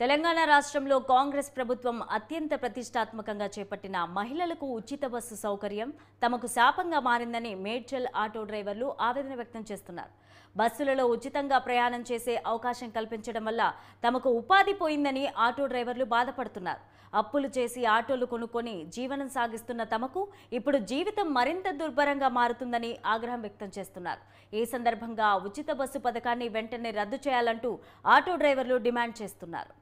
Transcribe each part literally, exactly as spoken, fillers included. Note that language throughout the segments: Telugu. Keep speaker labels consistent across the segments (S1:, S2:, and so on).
S1: తెలంగాణ రాష్ట్రంలో కాంగ్రెస్ ప్రభుత్వం అత్యంత ప్రతిష్టాత్మకంగా చేపట్టిన మహిళలకు ఉచిత బస్సు సౌకర్యం తమకు శాపంగా మారిందని మేడ్చల్ ఆటో డ్రైవర్లు ఆవేదన వ్యక్తం చేస్తున్నారు. బస్సులలో ఉచితంగా ప్రయాణం చేసే అవకాశం కల్పించడం వల్ల తమకు ఉపాధి పోయిందని ఆటో డ్రైవర్లు బాధపడుతున్నారు. అప్పులు చేసి ఆటోలు కొనుక్కొని జీవనం సాగిస్తున్న తమకు ఇప్పుడు జీవితం మరింత దుర్భరంగా మారుతుందని ఆగ్రహం వ్యక్తం చేస్తున్నారు. ఈ సందర్భంగా ఉచిత బస్సు పథకాన్ని వెంటనే రద్దు చేయాలంటూ ఆటో డ్రైవర్లు డిమాండ్ చేస్తున్నారు.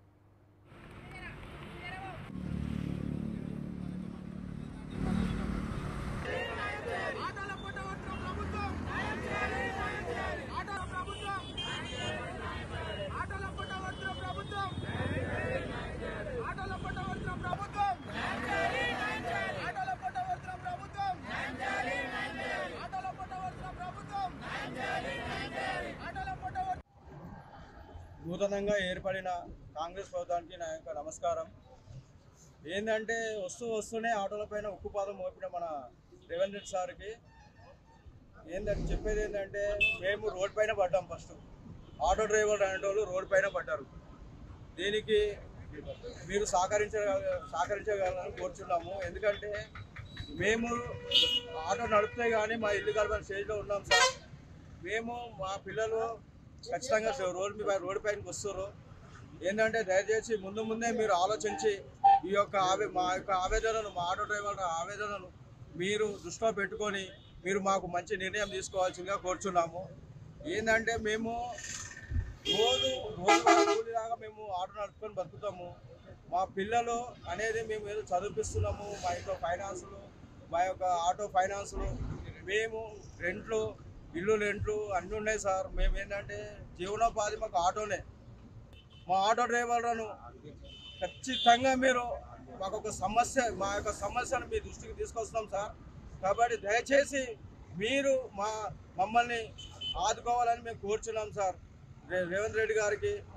S2: నూతనంగా ఏర్పడిన కాంగ్రెస్ ప్రభుత్వానికి నా యొక్క నమస్కారం. ఏంటంటే వస్తూ వస్తూనే ఆటోలపైన ఉక్కుపాదం మోపిన మన రేవంత్ రెడ్డి సార్కి ఏంటంటే చెప్పేది ఏంటంటే మేము రోడ్ పైన పడ్డాం. ఫస్ట్ ఆటో డ్రైవర్ అనేటోళ్ళు రోడ్ పైన పడ్డారు. దీనికి మీరు సహకరించ సహకరించగలని కోరుచున్నాము. ఎందుకంటే మేము ఆటో నడిపితే కానీ మా ఇల్లు గడపని స్టేజ్లో ఉన్నాం సార్. మేము మా పిల్లలు ఖచ్చితంగా రోడ్ మీద రోడ్డు పైనకి వస్తారు. ఏంటంటే దయచేసి ముందు ముందే మీరు ఆలోచించి ఈ యొక్క ఆవే మా యొక్క ఆవేదనను మా ఆటో డ్రైవర్ల ఆవేదనను మీరు దృష్టిలో పెట్టుకొని మీరు మాకు మంచి నిర్ణయం తీసుకోవాల్సిందిగా కోరుచున్నాము. ఏంటంటే మేము రోజు రోజు కూలిలాగా మేము ఆటో నడుపుకొని బతుకుతాము. మా పిల్లలు అనేది మేము ఏదో చదివిస్తున్నాము. మా యొక్క ఫైనాన్సులు మా యొక్క ఆటో ఫైనాన్సులు మేము రెంట్లు ఇల్లు రెంట్లు అన్నీ ఉన్నాయి సార్. మేము ఏంటంటే జీవనోపాధి మాకు ఆటోనే. మా ఆటో డ్రైవర్లను ఖచ్చితంగా మీరు మాకు ఒక సమస్య మా యొక్క సమస్యను మీ దృష్టికి తీసుకొస్తున్నాం సార్. కాబట్టి దయచేసి మీరు మా మమ్మల్ని ఆదుకోవాలని మేము కోరుచున్నాం సార్. రేవంత్ రెడ్డి గారికి